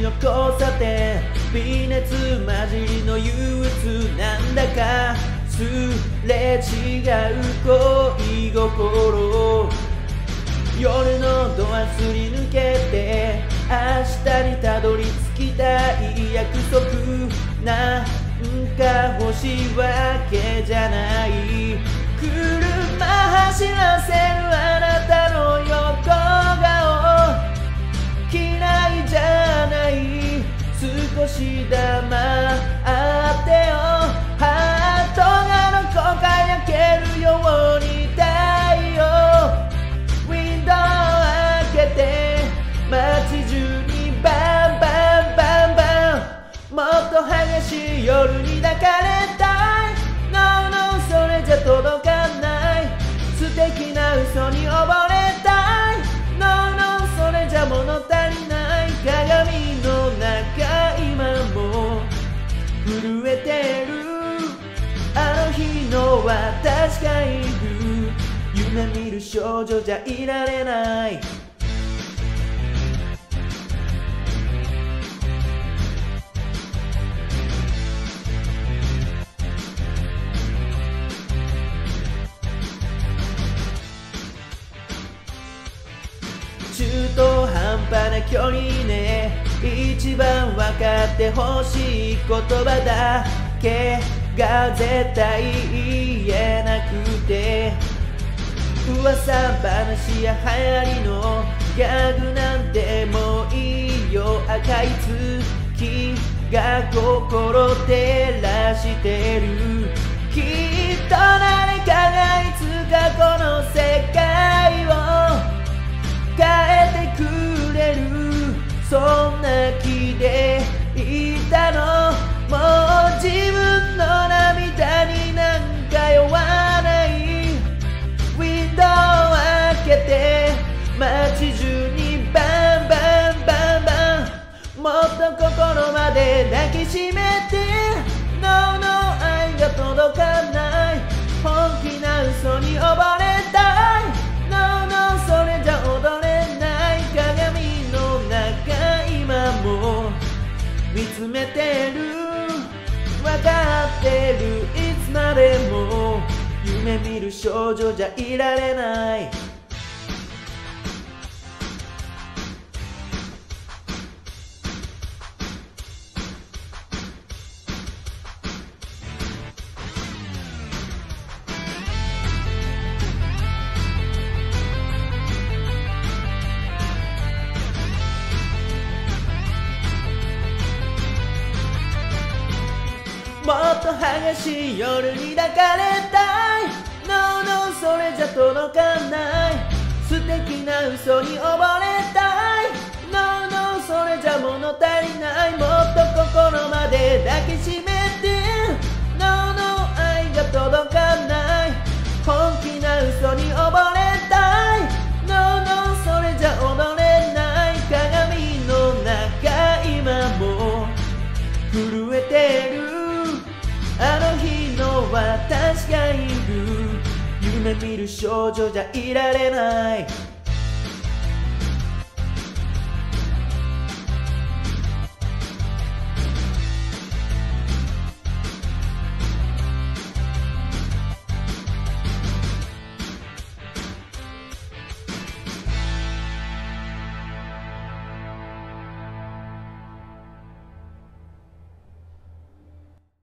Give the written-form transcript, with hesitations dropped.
の交差点、微熱混じりの憂鬱、なんだかすれ違う恋心。夜のドアすり抜けて明日にたどり着きたい約束、なんか欲しいわけじゃない。車走らせるあなたの横顔、嫌いじゃない、少し黙ってよ。ハートがどこか焼けるように太陽、ウィンドウ開けて街中にバンバンバンバン、もっと激しい夜に抱かれたい。 No no それじゃ届かない、素敵な嘘に溺れたい。 No no それじゃ物足りない、鏡の中今も震えてる。あの日の私がいる、夢見る少女じゃいられない。中途半端な距離ね、一番分かってほしい言葉だけが絶対言えなくて、噂話や流行りのギャグなんてもういいよ。赤い月が心照らしてる、きっと誰かがいつかこの世界を変えてくれる、そんな気でいたの。もう自分の涙になんか酔わない、ウィンドウ開けて街中にバンバンバンバン、もっと心まで抱きしめて。 No no 愛が届かない、本気な嘘に溺れたい。 No no それじゃ踊れない、鏡の中今も見つめてる。分かってる、いつまでも夢見る少女じゃいられない。もっと激しい夜に抱かれたい。 No no それじゃ届かない、素敵な嘘に溺れたい。 No no それじゃ物足りない、もっと心まで抱きしめて。 No no 愛が届かない、本気な嘘に溺れたい。 No no それじゃ踊れない、鏡の中今も震えてる。あの日の私がいる、夢見る少女じゃいられない。